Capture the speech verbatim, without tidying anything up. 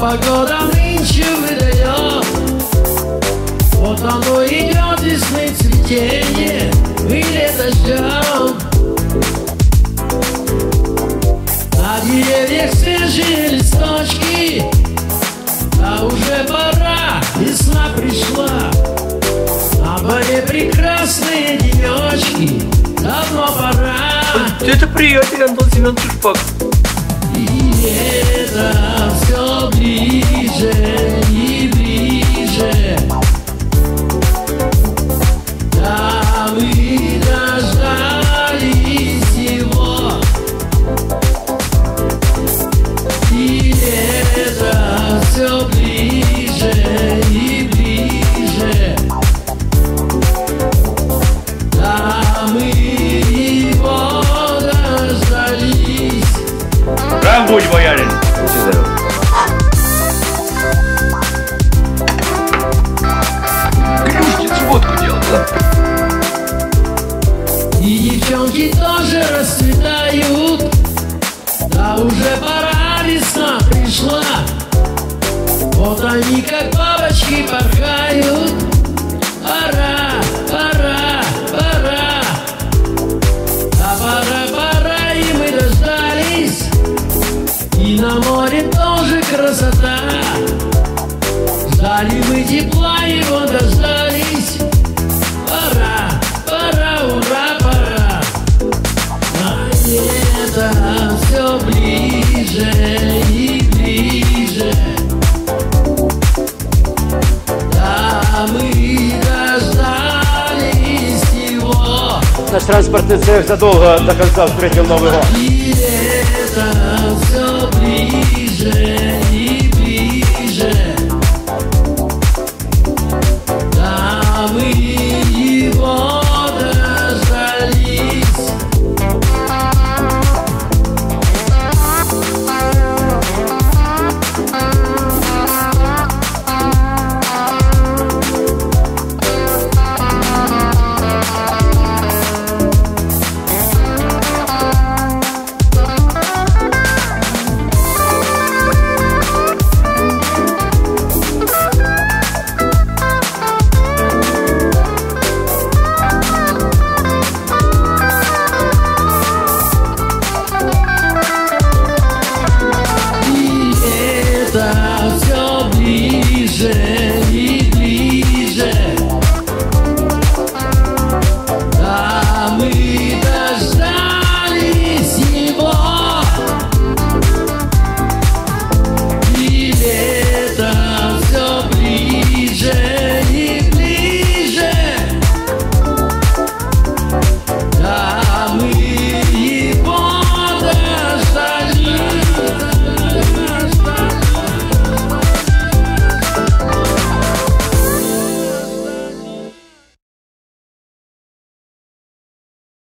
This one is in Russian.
погода нынче выдает. Вот оно идет весны цветение, мы лето ждем. На деревьях свежие листочки, а уже пора, весна пришла. На море прекрасные денечки, давно пора. Это приятель Антон Семенович Шпак. И лето все ближе и ближе. Да, мы дождались его. И лето все ближе и ближе. Да, мы его дождались. Прям будь, боярин. Клюшниц водку делать, да? И девчонки тоже расцветают. Да уже пора, весна пришла. Вот они как бабочки порхают. Пора, пора, пора. Да пора, пора, и мы дождались. И на море тоже красота. Ждали мы тепла, его дождались. Пора, пора, ура, пора. А лето все ближе и ближе. Да, мы дождались его. Наш транспортный цех задолго до конца встретил Новый год.